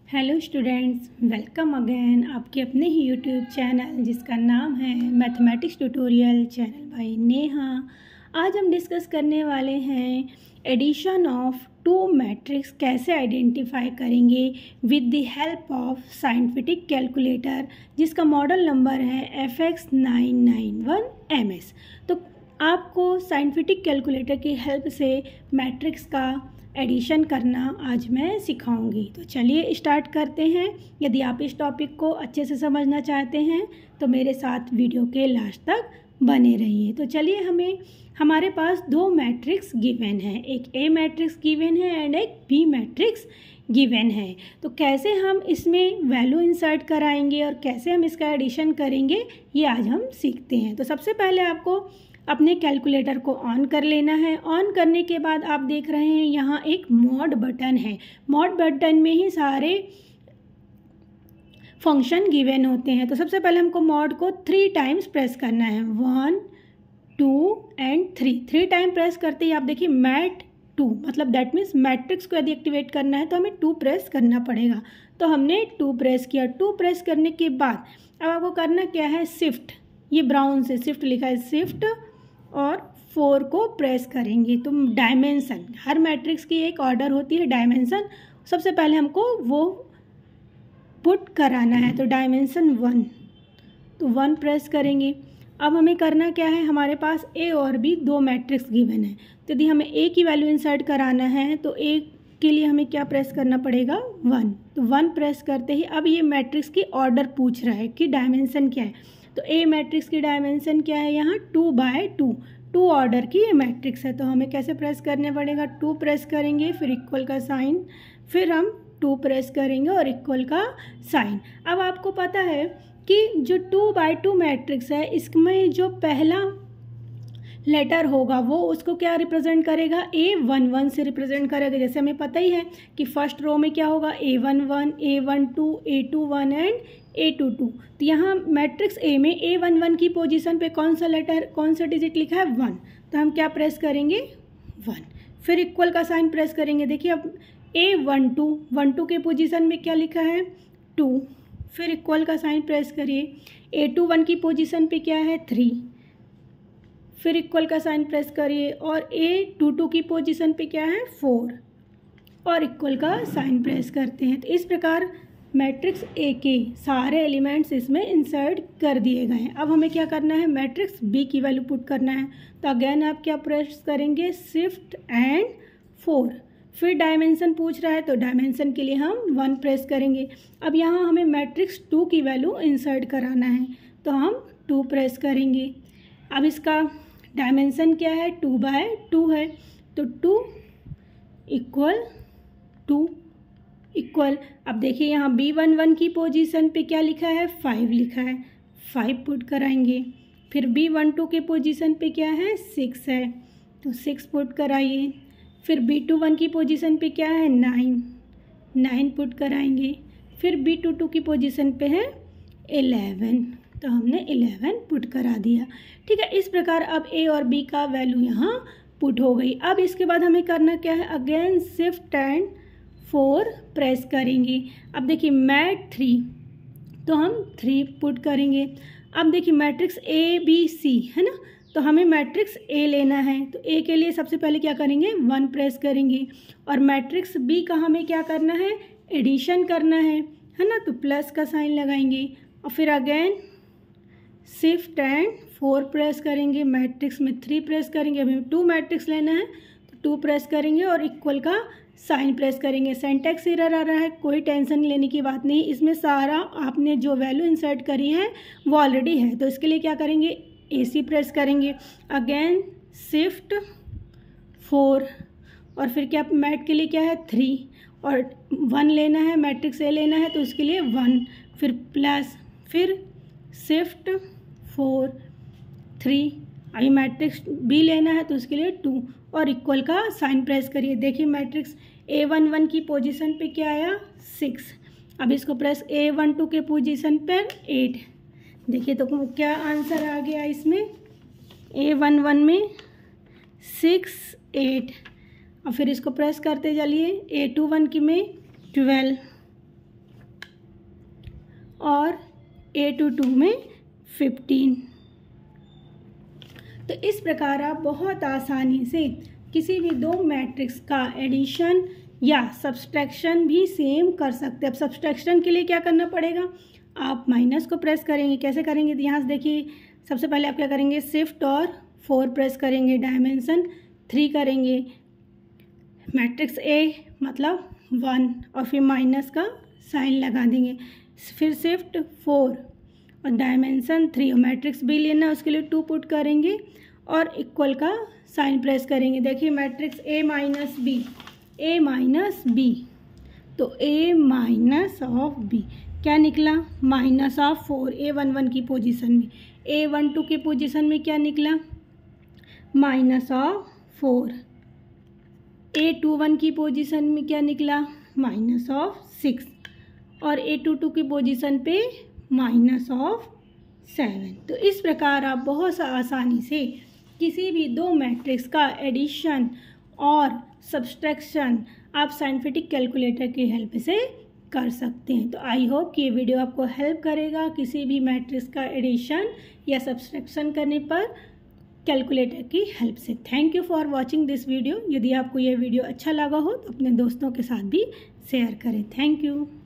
Hello students, welcome again आपके अपने ही YouTube channel जिसका नाम है mathematics tutorial channel by Neha. आज हम डिस्कस करने वाले हैं एडिशन ऑफ टू मैट्रिक्स कैसे आइडेंटिफाई करेंगे with the help of scientific calculator जिसका मॉडल नंबर है FX991MS। तो आपको साइंटिफिक कैलकुलेटर की हेल्प से मैट्रिक्स का एडिशन करना आज मैं सिखाऊंगी। तो चलिए स्टार्ट करते हैं। यदि आप इस टॉपिक को अच्छे से समझना चाहते हैं तो मेरे साथ वीडियो के लास्ट तक बने रहिए। तो चलिए हमारे पास दो मैट्रिक्स गिवन है, एक ए मैट्रिक्स गिवन है एंड एक बी मैट्रिक्स गिवन है। तो कैसे हम इसमें वैल्यू इंसर्ट कराएंगे और कैसे हम इसका एडिशन करेंगे ये आज हम सीखते हैं। तो सबसे पहले आपको अपने कैलकुलेटर को ऑन कर लेना है। ऑन करने के बाद आप देख रहे हैं यहाँ एक मॉड बटन है। मॉड बटन में ही सारे फंक्शन गिवन होते हैं। तो सबसे पहले हमको मॉड को 3 टाइम्स प्रेस करना है, 1 2 एंड 3 टाइम प्रेस करते ही आप देखिए मैट 2 मतलब दैट मीन्स मैट्रिक्स को यदि एक्टिवेट करना है तो हमें 2 प्रेस करना पड़ेगा। तो हमने 2 प्रेस किया। 2 प्रेस करने के बाद अब आपको करना क्या है, शिफ्ट, ये ब्राउन से शिफ्ट लिखा है, शिफ्ट और 4 को प्रेस करेंगे। तो डायमेंशन, हर मैट्रिक्स की एक ऑर्डर होती है डायमेंशन, सबसे पहले हमको वो पुट कराना है। तो डायमेंशन 1, तो 1 प्रेस करेंगे। अब हमें करना क्या है, हमारे पास ए और बी दो मैट्रिक्स गिवन है। तो यदि हमें ए की वैल्यू इंसर्ट कराना है तो ए के लिए हमें क्या प्रेस करना पड़ेगा, 1। तो 1 प्रेस करते ही अब ये मैट्रिक्स की ऑर्डर पूछ रहा है कि डायमेंशन क्या है। तो ए मैट्रिक्स की डायमेंशन क्या है, यहाँ 2/2, 2 ऑर्डर की ये मैट्रिक्स है। तो हमें कैसे प्रेस करने पड़ेगा, 2 प्रेस करेंगे फिर इक्वल का साइन, फिर हम 2 प्रेस करेंगे और इक्वल का साइन। अब आपको पता है कि जो 2/2 मैट्रिक्स है इसमें जो पहला लेटर होगा वो उसको क्या रिप्रेजेंट करेगा, A11 से रिप्रेजेंट करेगा। जैसे हमें पता ही है कि फर्स्ट रो में क्या होगा, A11, A12, A21 and A22। तो यहाँ मैट्रिक्स A में A11 की पोजीशन पे कौन सा लेटर, कौन सा डिजिट लिखा है, 1। तो हम क्या प्रेस करेंगे, 1, फिर इक्वल का साइन प्रेस करेंगे। देखिए अब A12 के पोजीशन में क्या लिखा है, 2, फिर इक्वल का साइन प्रेस करिए। A21 की पोजीशन पे क्या है, 3, फिर इक्वल का साइन प्रेस करिए। और A22 की पोजीशन पे क्या है, 4 और इक्वल का साइन प्रेस करते हैं। तो इस प्रकार मैट्रिक्स ए के सारे एलिमेंट्स इसमें इंसर्ट कर दिए गए हैं। अब हमें क्या करना है, मैट्रिक्स बी की वैल्यू पुट करना है। तो अगेन आप क्या प्रेस करेंगे, शिफ्ट एंड 4, फिर डायमेंशन पूछ रहा है तो डायमेंशन के लिए हम 1 प्रेस करेंगे। अब यहाँ हमें मैट्रिक्स 2 की वैल्यू इंसर्ट कराना है तो हम 2 प्रेस करेंगे। अब इसका डायमेंशन क्या है, 2/2 है। तो 2 इक्वल 2 इक्वल, अब देखिए यहाँ B11 की पोजीशन पे क्या लिखा है, 5 लिखा है, 5 पुट कराएंगे। फिर B12 के पोजीशन पे क्या है, 6 है, तो 6 पुट कराइए। फिर B21 की पोजीशन पे क्या है, 9 पुट कराएंगे। फिर B22 की पोजीशन पे है 11, तो हमने 11 पुट करा दिया। ठीक है, इस प्रकार अब ए और बी का वैल्यू यहाँ पुट हो गई। अब इसके बाद हमें करना क्या है, अगेन शिफ्ट एंड 4 प्रेस करेंगे। अब देखिए मैट 3, तो हम 3 पुट करेंगे। अब देखिए मैट्रिक्स ABC है ना, तो हमें मैट्रिक्स A लेना है। तो A के लिए सबसे पहले क्या करेंगे, 1 प्रेस करेंगे। और मैट्रिक्स B का हमें क्या करना है, एडिशन करना है ना, तो प्लस का साइन लगाएंगे। और फिर अगेन शिफ्ट एंड 4 प्रेस करेंगे। मैट्रिक्स में 3 प्रेस करेंगे। हमें 2 मैट्रिक्स लेना है तो 2 प्रेस करेंगे और इक्वल का साइन प्रेस करेंगे। सिंटैक्स एरर आ रहा है, कोई टेंशन लेने की बात नहीं, इसमें सारा आपने जो वैल्यू इंसर्ट करी है वो ऑलरेडी है। तो इसके लिए क्या करेंगे, AC प्रेस करेंगे। अगेन शिफ्ट 4 और फिर क्या मैट के लिए क्या है, 3 और 1 लेना है, मैट्रिक्स A लेना है तो उसके लिए 1, फिर प्लस, फिर शिफ्ट 4 3, अभी मैट्रिक्स B लेना है तो उसके लिए 2 और इक्वल का साइन प्रेस करिए। देखिए मैट्रिक्स A11 की पोजीशन पे क्या आया, 6, अब इसको प्रेस A12 के पोजीशन पर 8। देखिए तो क्या आंसर आ गया इसमें, A11 में 6 8 और फिर इसको प्रेस करते चलिए A21 की में 12 और A22 में 15। तो इस प्रकार आप बहुत आसानी से किसी भी दो मैट्रिक्स का एडिशन या सब्सट्रैक्शन भी सेम कर सकते हैं। अब सब्सट्रैक्शन के लिए क्या करना पड़ेगा, आप माइनस को प्रेस करेंगे। कैसे करेंगे, तो यहाँ से देखिए, सबसे पहले आप क्या करेंगे, शिफ्ट और 4 प्रेस करेंगे, डायमेंशन 3 करेंगे, मैट्रिक्स A मतलब 1 और फिर माइनस का साइन लगा देंगे, फिर शिफ्ट 4 और डायमेंशन 3 और मैट्रिक्स B लेना है, उसके लिए 2 पुट करेंगे और इक्वल का साइन प्रेस करेंगे। देखिए मैट्रिक्स A माइनस B, तो A माइनस ऑफ B क्या निकला, माइनस ऑफ 4। A11 की पोजीशन में, A12 की पोजीशन में क्या निकला, माइनस ऑफ 4। A21 की पोजीशन में क्या निकला, माइनस ऑफ 6 और A22 की पोजीशन पे माइनस ऑफ 7। तो इस प्रकार आप बहुत आसानी से किसी भी दो मैट्रिक्स का एडिशन और सब्सट्रैक्शन आप साइंटिफिक कैलकुलेटर की हेल्प से कर सकते हैं। तो आई होप कि ये वीडियो आपको हेल्प करेगा किसी भी मैट्रिक्स का एडिशन या सब्सट्रैक्शन करने पर कैलकुलेटर की हेल्प से। Thank you for watching this video. यदि आपको ये वीडियो अच्छा लगा हो तो अपने दोस्तों के साथ भी शेयर करें। Thank you.